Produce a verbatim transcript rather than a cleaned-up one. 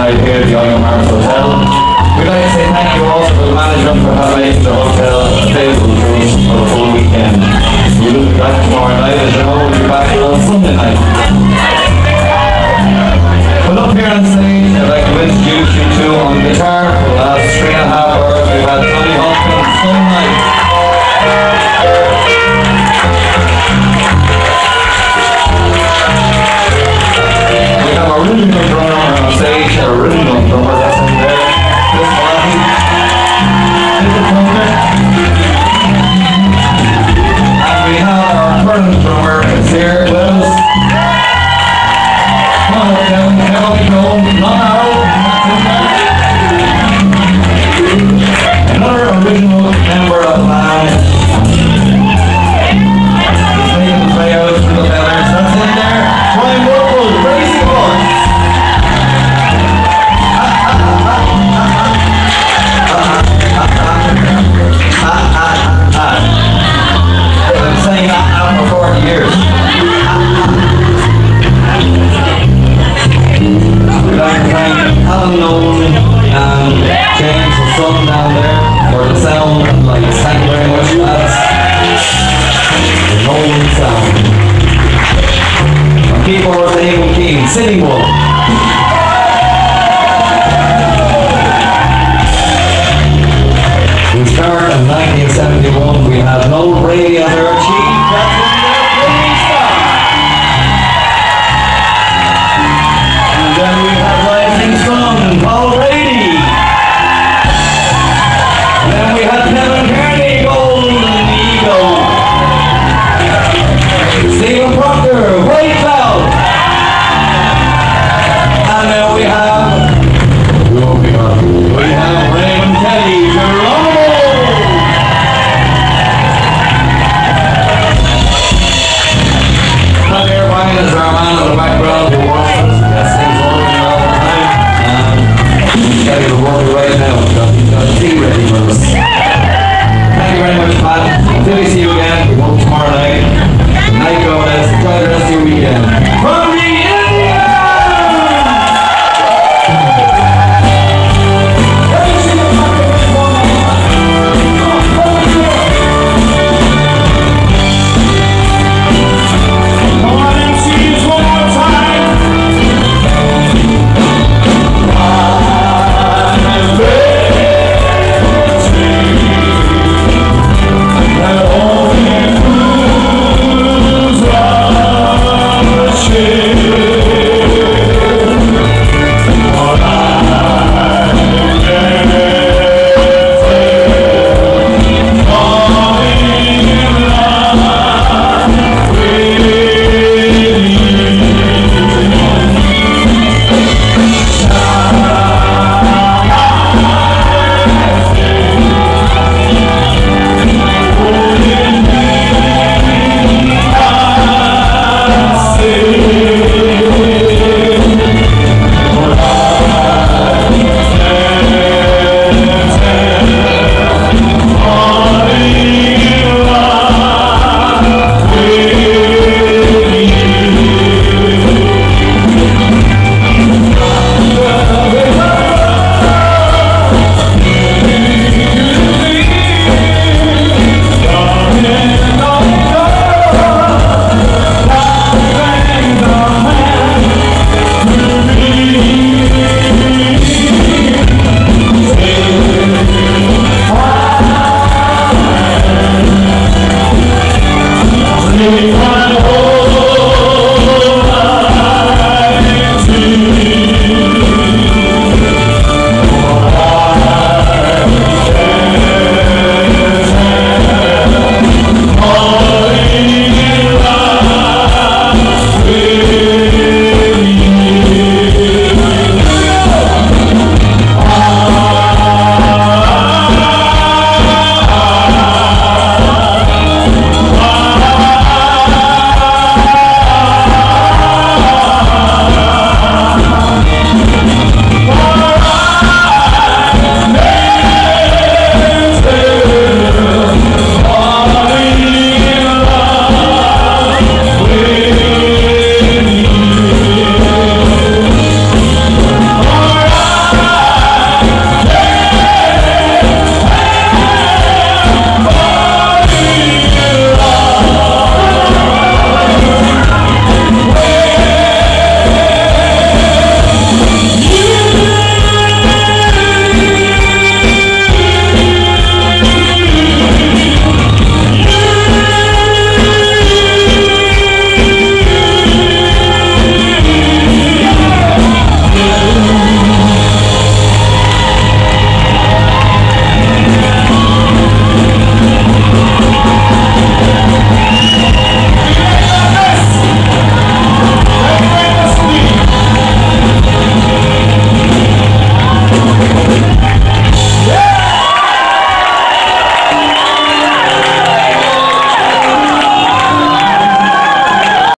right here at the Island Mars Hotel. We'd like to say thank you also to the management for having made the hotel available to us for the full weekend. We'll be back tomorrow night, as you know, we'll be back on Sunday night. But up here on stage, I'd like to introduce you to on guitar for the last three and a half hours. We've had Tony Hopkins, Sun Night. We have our rhythm drummer on stage, our rhythm drummer that's in there. This body. This is drummer. And we have our current drummer is here with us. Come on up, Kevin. Kevin, go. Long arrow. Another original member of the band. He's making his way out through the feathers. That's in there. Brian Woodward, Crazy Boy. I've been saying that now for forty years. We'd like to thank Alan Nolan and James and Son down there for the sound. I'd like to thank you very much, lads. The Nolan sound. On keyboards, Abel Keane, Sitting Bull.